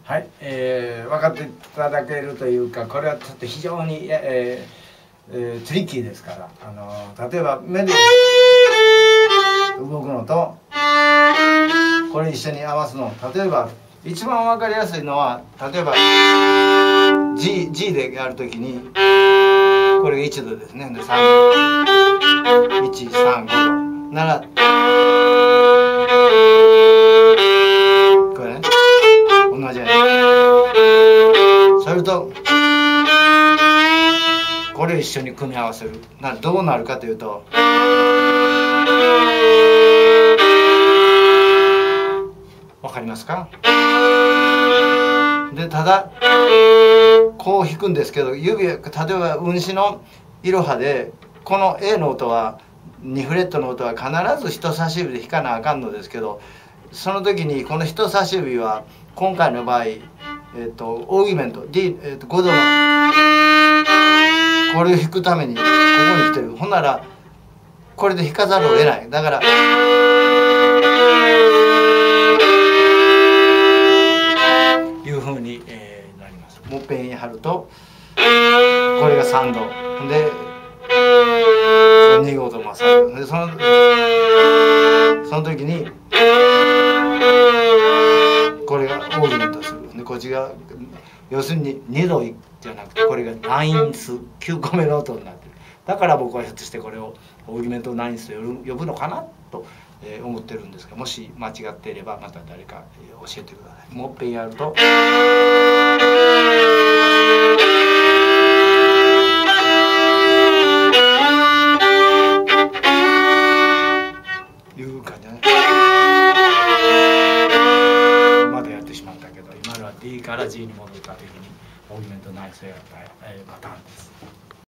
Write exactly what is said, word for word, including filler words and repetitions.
はい、えー、分かっていただけるというか、これはちょっと非常に、えーえー、トリッキーですから、あの例えば目で動くのとこれ一緒に合わすの、例えば一番分かりやすいのは、例えば G, G でやるときにこれがいちどですね。でさんいちさんごどならこれね同じように、それとこれを一緒に組み合わせるならどうなるかというと、わかりますか？でただこう弾くんですけど、指例えば運指のいろはでこの A の音はにフレットの音は必ず人差し指で弾かなあかんのですけど、その時にこの人差し指は今回の場合、えー、とオーギュメント D、えー、とごどのこれを弾くためにここに来てる。ほんならこれで弾かざるを得ない。だからいうふうに、えー、なります。もっぺんに貼るとこれがさんどでにごどもさんどで、そのその時にこれがオーギュメントする。でこっちが要するににどじゃなくてこれがナインスきゅうこめの音になってる。だから僕はひょっとしてこれをオーギュメントナインスと呼ぶのかなと思ってるんですが、もし間違っていればまた誰か教えてください。もっぺんやるという感じね。まだやってしまったけど、今のは D から G に戻ったというふうにオーギュメントナインスをやった、えー、パターンです。